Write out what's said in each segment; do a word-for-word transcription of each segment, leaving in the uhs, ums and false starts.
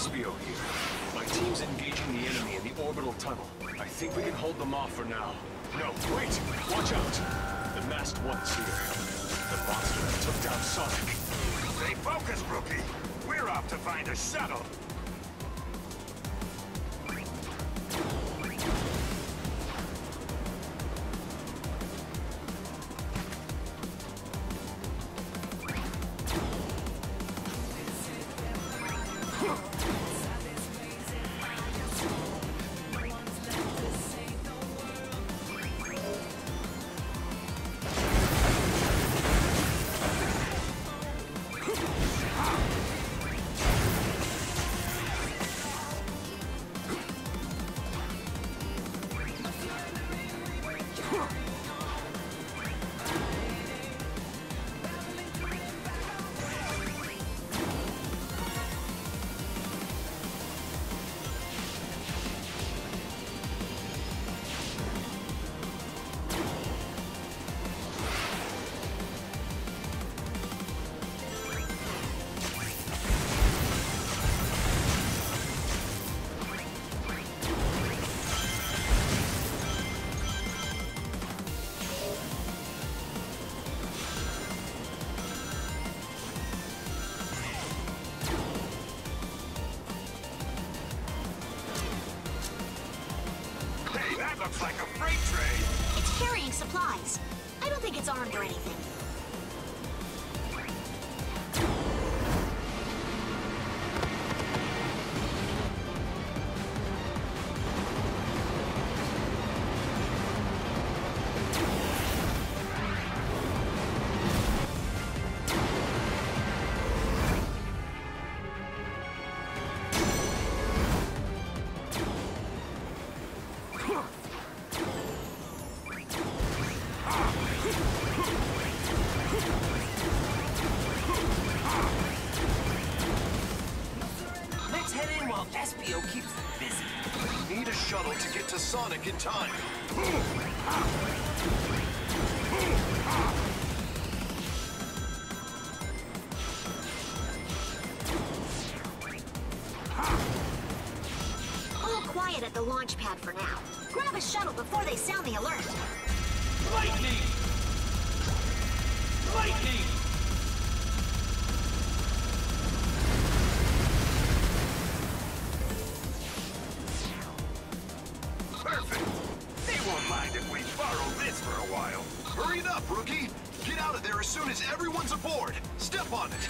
Espio here. My team's engaging the enemy in the orbital tunnel. I think we can hold them off for now. No, wait! Watch out! The masked one's here. The monster that took down Sonic. Stay focused, Rookie! We're off to find a shuttle! Looks like a freight train. It's carrying supplies. I don't think it's armed or anything. Espio keeps them busy. Need a shuttle to get to Sonic in time. All quiet at the launch pad for now. Grab a shuttle before they sound the alert. Lightning! Lightning! For a while. Hurry it up, Rookie! Get out of there as soon as everyone's aboard! Step on it!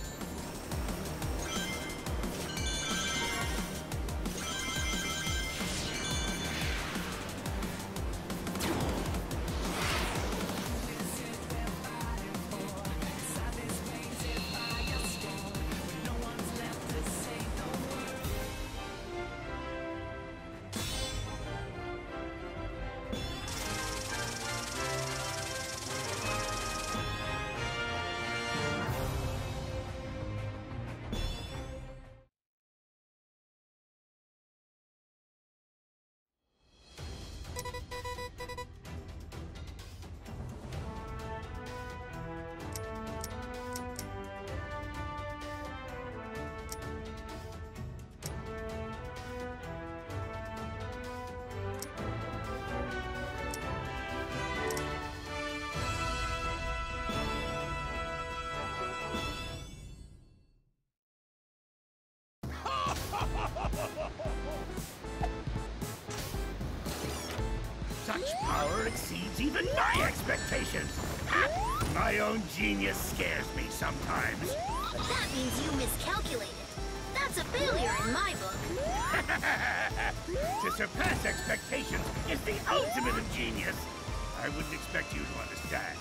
Such power exceeds even my expectations! Ha! My own genius scares me sometimes. That means you miscalculated. That's a failure in my book. To surpass expectations is the ultimate of genius. I wouldn't expect you to understand.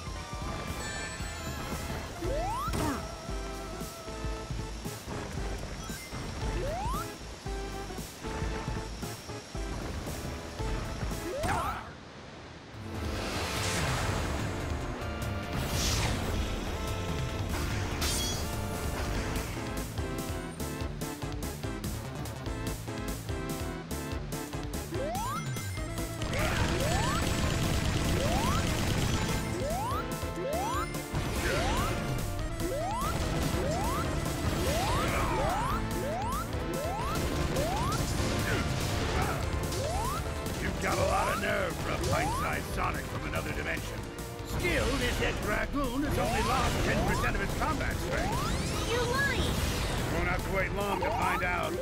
kind of its combat strength. You're lying! Won't have to wait long to find out.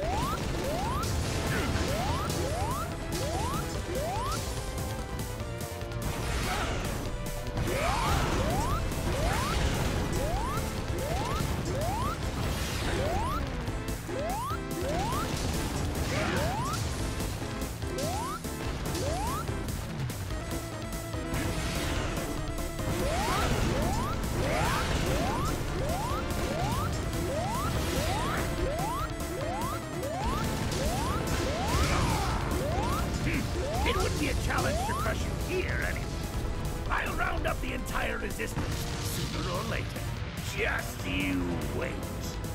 It wouldn't be a challenge to crush you here, anyway. I'll round up the entire resistance sooner or later. Just you wait.